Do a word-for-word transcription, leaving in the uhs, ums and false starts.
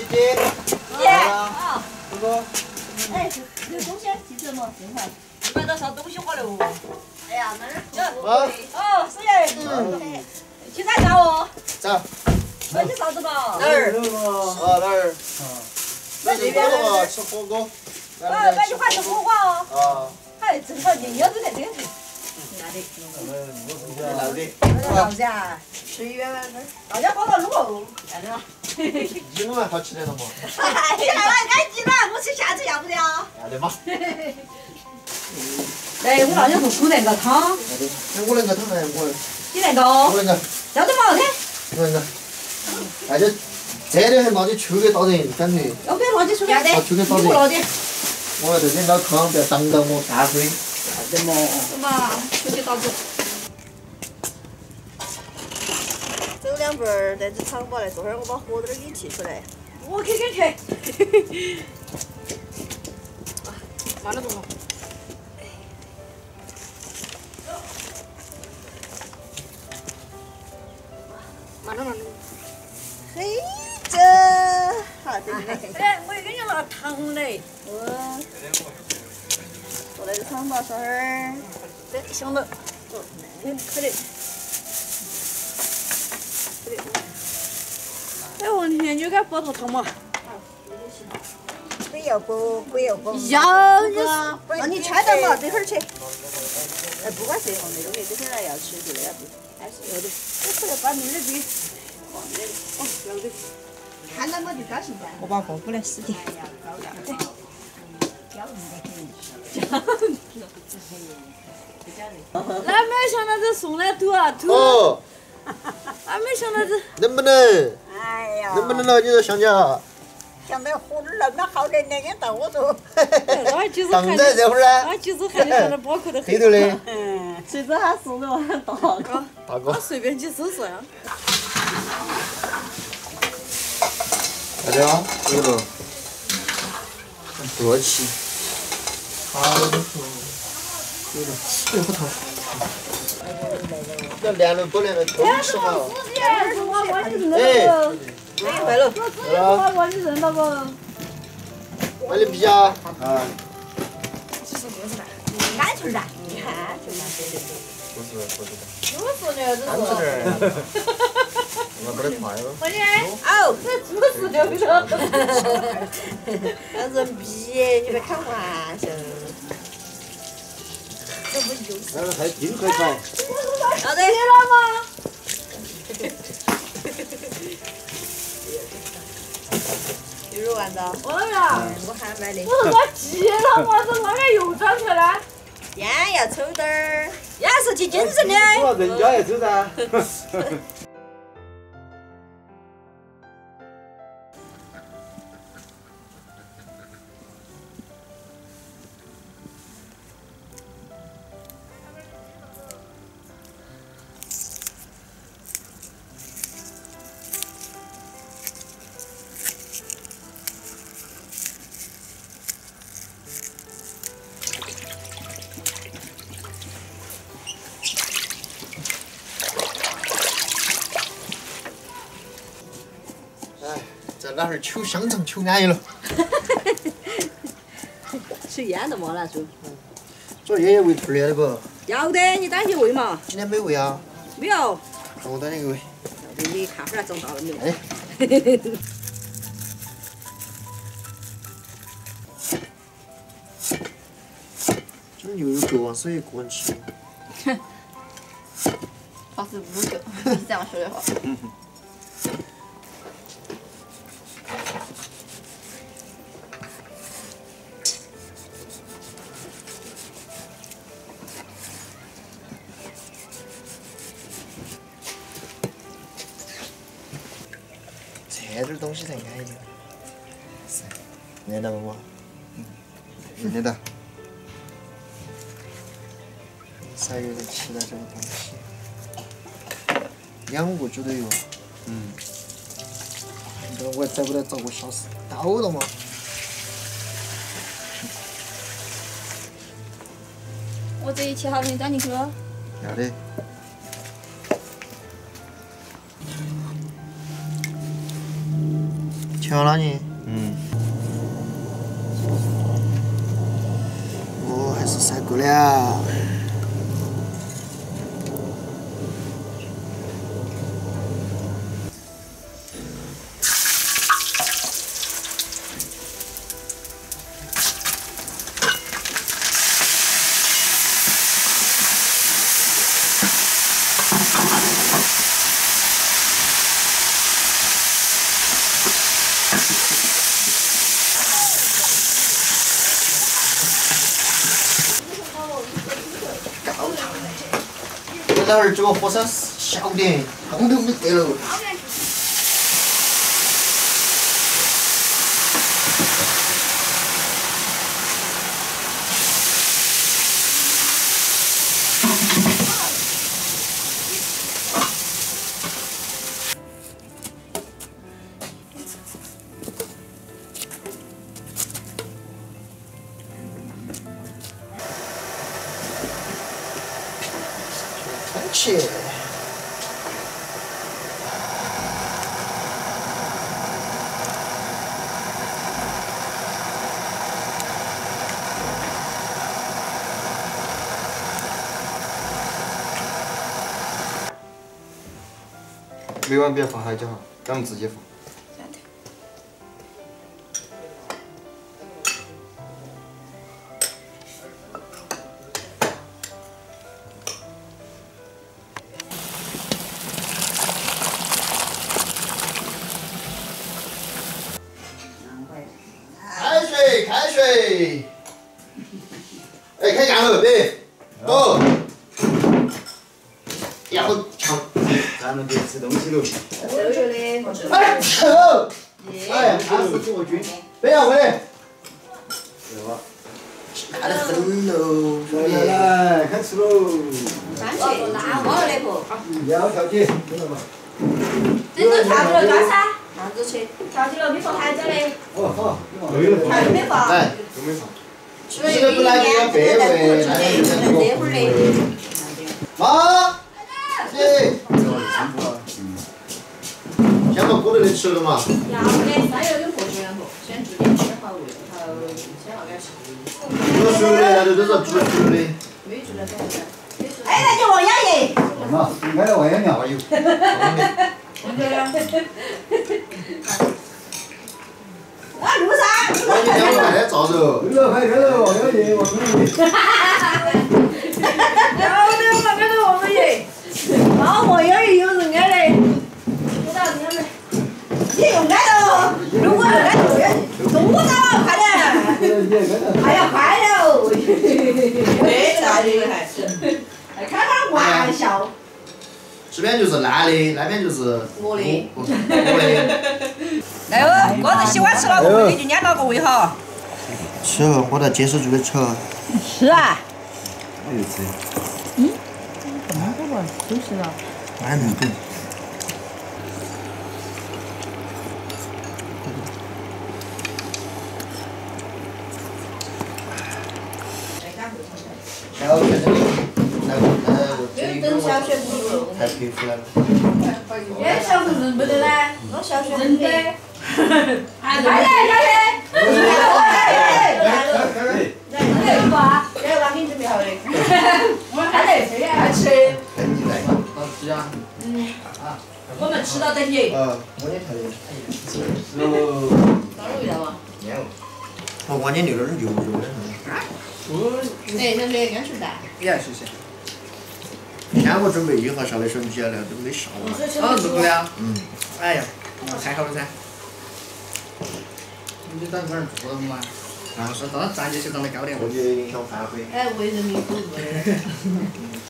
姐。 姐。啊。 哥哥。 哎，有东西记着嘛，正好。买到啥东西回来哦？哎呀，那儿。 啊。 哦，师爷。嗯。去哪家哦？ 走。 买些啥子嘛？ 哪儿？啊哪儿？啊。那这边嘛，吃火锅。 啊，买句话吃火锅哦。 啊。 哎，正好人要都在这里。男的。 男的。 老家吃一碗碗粉，大家包到卤哦，来的嘛。 鸡肉蛮好吃的了嘛。 哎呀，爱鸡卵，我吃下次要不要？ 要得嘛。 哎，我那天做煮那个汤。 要得。那我那个汤呢？我。 你那个？ 我那个。 要得嘛？OK。 我那个。哎，这这里还拿点醋给倒人，感觉。 OK，拿点醋给。要得。 拿醋给倒人。 你拿点。 我这点老汤不要挡到我大水。 要得嘛。是嘛？醋给倒着。走两步儿，在这厂吧来，坐会儿我把火灯给你提出来。我去给去。慢点动嘛。慢点慢点。嘿，这，好的。哎，我又给你拿糖嘞。嗯。坐在这厂吧，稍会儿。对，行了。走，嗯，可以。哎，我天，你该煲头汤嘛？ 不要煲，不要煲。 要你，那你拆点嘛，这会儿吃。哎，不管谁放那东西，这会儿要吃就那样子，还是要的。我出来把你的这放这里，哦，要的。看到我就高兴噻。我把锅过来洗点。那没想到这送来土啊土。 哦。 俺没想到这。 能不能？ 哎呀。 能不能了？你说想家？ 想到活儿那么好的，那个到我都。 当在这会儿啊。 俺就是看你放点包口的。 黑头的。 嗯。 谁知他送的我大哥。 大哥。 随便去搜索呀。 大家，这个热气，好的，有点，哎，好烫。这凉了不凉了都吃嘛。 哎，哎，坏了。 好了。 你认到不？ 买点皮啊。啊。 安全噻，你看安全噻。 不是不是的。 我说的， 安全点。我没得快了。 我的。哦，这猪屎溜的。 那人逼，你别开玩笑。这不就是？ 那个还金块块。 要得。了吗？ 牛肉丸子。 我呀。 我还买的。 我我急了嘛，这外面又长起来。 烟要抽点儿， 烟是提精神的。 我人家也抽噻。在哪儿求香肠求安逸了？ 吃烟的嘛，那时候。 昨儿爷爷喂兔儿的不？ 要得，你当去喂嘛。 今天没喂啊？ 没有。 那我当天给喂。 要得，你看会儿长大了没有？ 哎。这牛肉够啊，所以个人吃。 哼。他是五个，你这样说的话。 这点东西才安逸。是，认得不嘛？嗯，认得到。才有人吃到这个东西。两个猪都有。嗯。这我在屋头找个小时，到了嘛。 我这一切好给你装进去了。 要得。 瞧了你。嗯。哦，还是晒够了。 待会儿这个火烧小点，风都没得了。切！每碗别放海椒哈，咱们自己放。 开水，开水！哎，开干了，别，哦，要抢， 咱们别吃东西喽。 臭臭的， 哎，臭！哎，还是给我均，不要喂。辣得很喽， 来来来，开吃喽！ 番茄，拿我了那个， 要调节， 这都调起了干噻，啥子去？调起了没放海椒的， 哦好，没了。 还没放。 来， 都没放。 吃的不来就要别喂，那就这会儿的。 妈，姐， 嗯。 先把锅头的吃了嘛。 要的，三油跟破水两个，先煮点先好味，然后先放点吃。 煮熟的，那都是煮熟的。 没煮的多少？哎，那就王爷爷。 那应该王爷娘有。 啊，路上。 王爷娘快点照着。 对了，快点了，王爷爷，王爷爷。 要的，我看到王爷。啊，王爷爷有人爱嘞。多大人嘞？你用爱了，如果爱就多少快点。哎呀，快了！没啥的还是，还开开玩笑。 这边就是男的，那边就是我的。 我的。 来哦，哥子喜欢吃哪个味的就撵哪个味哈。 吃后喝到接受住的吃。 是啊。 我就吃。 嗯？哪个吧？都是了。 俺能懂。然后就是那个那个这一个我太佩服了。 哎，小时候认不得嘞，我小学认得。来来来来，来来来，来有吧？来有吧？给你准备好的。来来，来吃。 好吃啊。 嗯。我们吃到等你。 呃，我也特别。 哦。 哪有味道嘛？ 没有。我往年留点牛肉的。 哎，小雪，安全带。 也谢谢。天我准备一盒烧的手机了，都没烧完。 哦，这个呀。 嗯。 哎呀，太好了噻！你长这儿做的嘛？啊，是到站起去长得高点。 我觉得影响发挥。 哎，为人民服务。